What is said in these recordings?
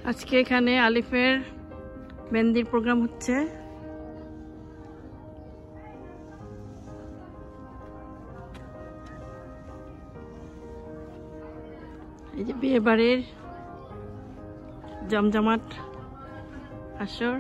আজকে এখানে আলিফের মেহেন্দির প্রোগ্রাম হচ্ছে। এই যে বিয়ে বাড়ির জমজমাট আসর।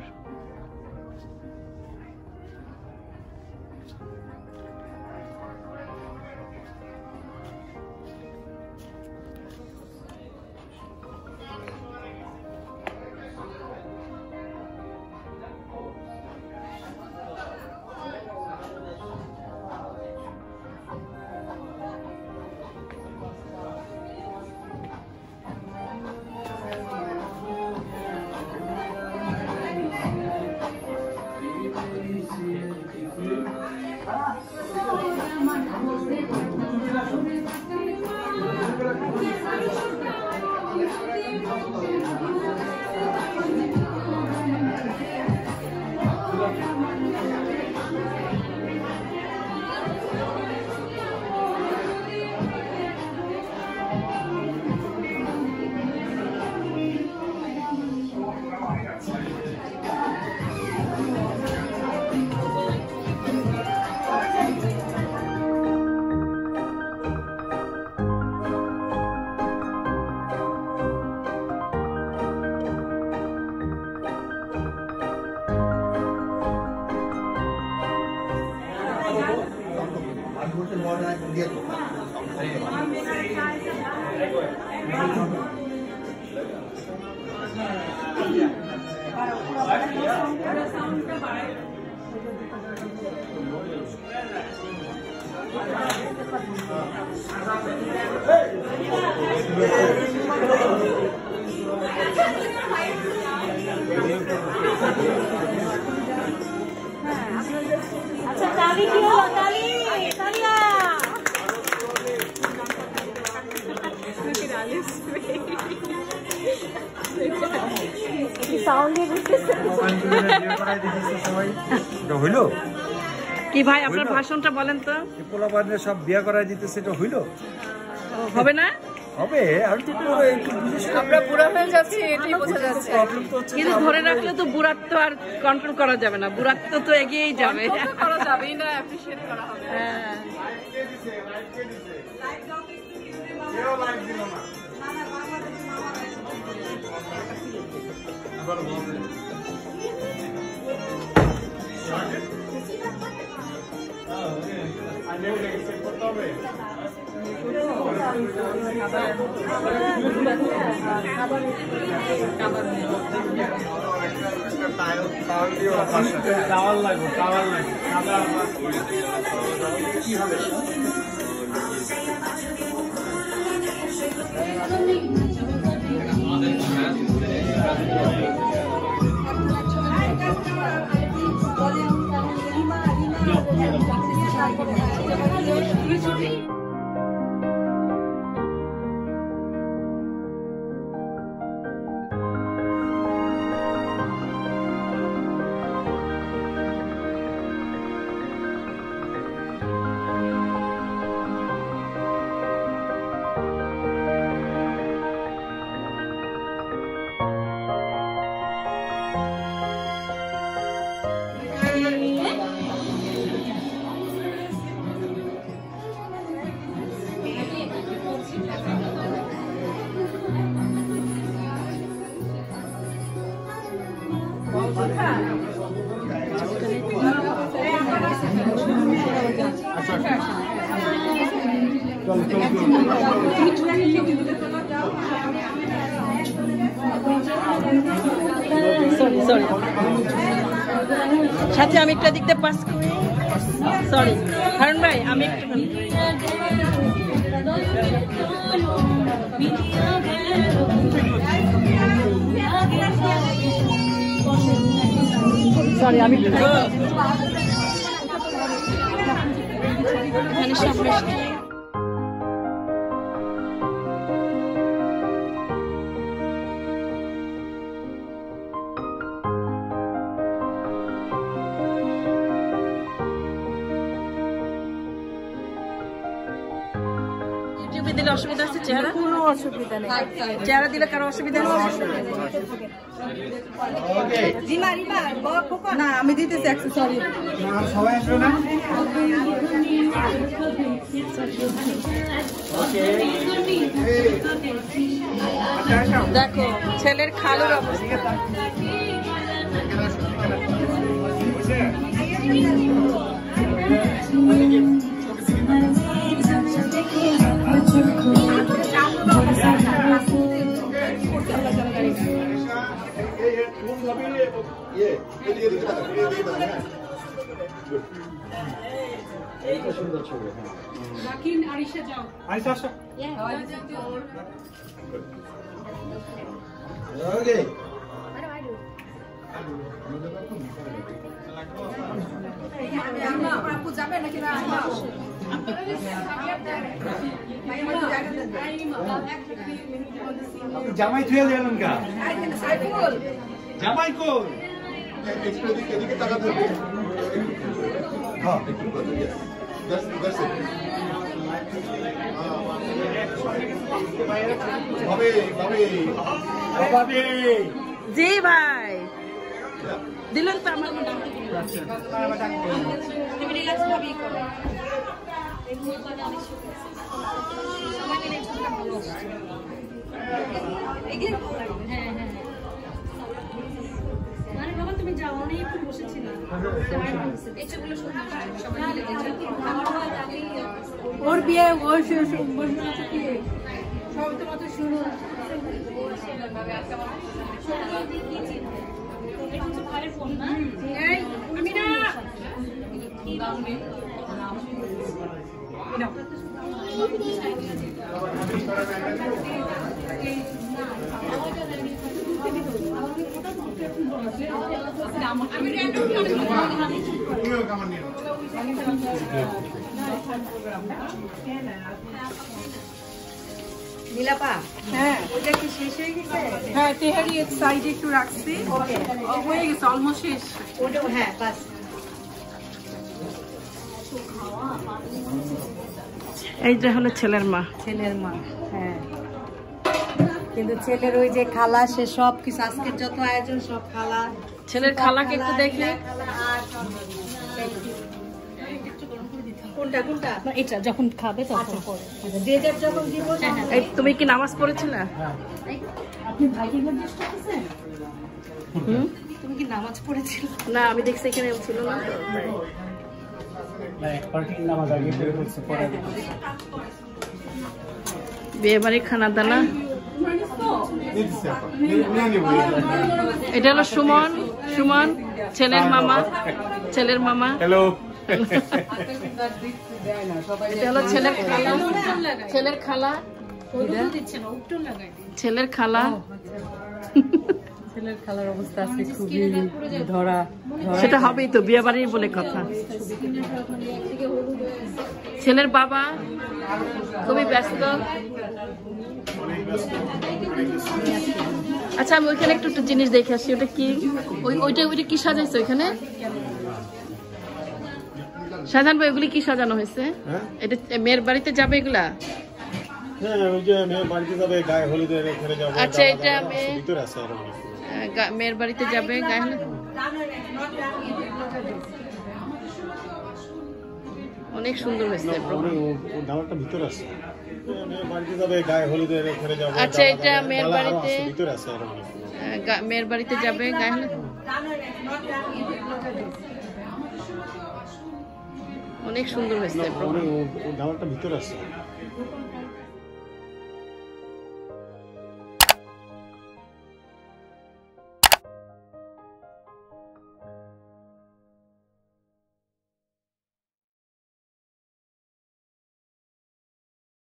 আচ্ছা তালি কি হলো? তালি তালিয়া হইলো কি ভাই আপনার ভাষণটা বলেন তো। পোলাপানের সব বিয়া করাই দিতেছে, এটা হইলো? হবে না? হবে। আমি তো আমরা বুড়া হয়ে যাচ্ছি, এটাই বোঝা যাচ্ছে। প্রবলেম তো হচ্ছে, কিন্তু ধরে রাখলে তো বুড়াত্ব আর কন্ট্রোল করা যাবে না, বুড়াত্ব তো এগিয়েই যাবে। করা যাবেই না, অ্যাপ্রিশিয়েট করা হবে। হ্যাঁ সরি সাথে আমি একটা দিকতে পাস করি। সরি হারুন ভাই, আমি সরি আমি এখানে সামনে দিলে অসুবিধা আছে চেহারা? অসুবিধা নেই। চেহারা দিলে কারো অসুবিধা নেই? না আমি দিতেছি সরি। সবাই আসবে না? দেখো ছেলের খালুর অবস্থা। জামাই থুয়ে গেলেন কা? জামাই কই? এদিকে তাকাতে হবে। হ্যাঁ ভাবে ভাবে বাবাবে জি ভাই দিলেন তো আমার ওর বিয়ে ওর সব তোমার শুরু নীলাপা হ্যাঁ ওটা কি শেষ হয়ে গেছে? হ্যাঁ তেহারি এক সাইডে একটু রাখছি হয়ে গেছে অলমোস্ট শেষ ওটা হ্যাঁ বাস। এইটা হলো ছেলের মা। ছেলের মা, হ্যাঁ, কিন্তু ছেলের ওই যে খালা সে সব কিছু আজকের যত আয়োজন সব খালা, ছেলের খালাকে একটু দেখি। কোনটা কোনটা এটা যখন খাবে তখন ডেজার্ট যখন দিব। এই তুমি কি নামাজ পড়েছিলে? আপনি ভাইকে জিজ্ঞেস করতেছেন তুমি কি নামাজ পড়েছিল? না আমি দেখছি এখানে ছিল না তো তাই। বিয়ে বাড়ির খানা দানা। এটা হলো সুমন, সুমন ছেলের মামা, ছেলের মামা। হ্যালো এটা হলো ছেলের খালা, ছেলের খালা, ছেলের খালা। ছেলের খালার অবস্থা আছে খুবই ধরা। সেটা হবেই তো, বিয়ে বাড়ির বলে কথা। ছেলের বাবা খুবই ব্যস্ত। আচ্ছা আমি ওইখানে একটু একটু জিনিস দেখে আসি। ওটা কি? ওইটা কি সাজাইছে ওইখানে? সাজান ভাই ওগুলি কি সাজানো হয়েছে? এটা মেয়ের বাড়িতে যাবে এগুলা? হ্যাঁ ওই যে মেয়ের বাড়িতে যাবে, গায়ে হলুদের এখানে যাবে। আচ্ছা এটা ভিতরে আছে আর মেয়ের বাড়িতে যাবে গায়ে হলুদ। অনেক সুন্দর হয়েছে ডালাটা ভিতরে আছে। মেয়ের বাড়িতে যাবে, গায়ে হলুদের এখানে যাবে। আচ্ছা এটা মেয়ের বাড়িতে ভিতরে আছে আর মেয়ের বাড়িতে যাবে গায়ে হলুদ। অনেক সুন্দর হয়েছে ডালাটা ভিতরে আছে।